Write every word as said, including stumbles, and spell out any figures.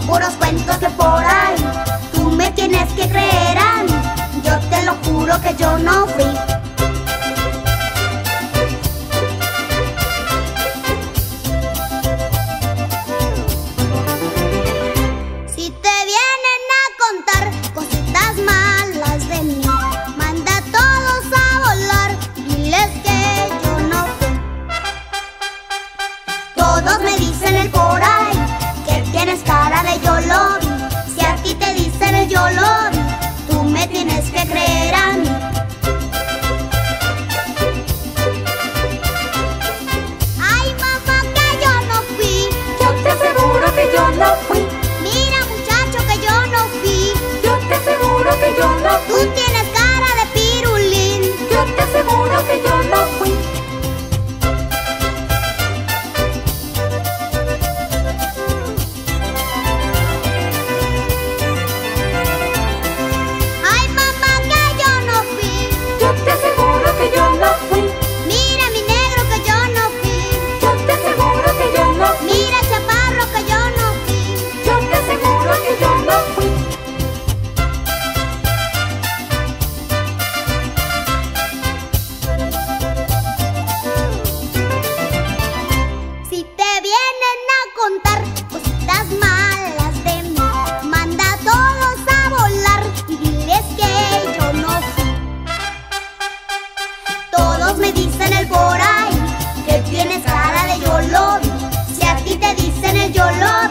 puros cuentos de por ahí. Tú me tienes que creer a mí, yo te lo juro que yo no fui. Si te vienen a contar cositas malas de mí, manda a todos a volar, diles que yo no fui. Todos me dicen el por ahí, que tienes cara de yo lo vi. Si a ti te dicen el yo lo vi, tú me tienes que creer a mí. Ay, mamá, que yo no fui. Yo te aseguro que yo no fui. Mira, muchacho, que yo no fui. Yo te aseguro que yo no Tú fui. tienes cara de pirulín. Yo te aseguro que yo no fui. Ay, mamá, que yo no fui. Yo te aseguro que yo no fui. Mira, mi negro, que yo no fui. Yo te aseguro que yo no fui. Mira, chaparro, que yo no fui. Yo te aseguro que yo no fui. Si te vienen a contar cositas malas de mí, manda a todos a volar y diles que yo no fui. Todos me dicen el por ahí, que tienes cara de yo lo vi. Si a ti te dicen el yo lo vi,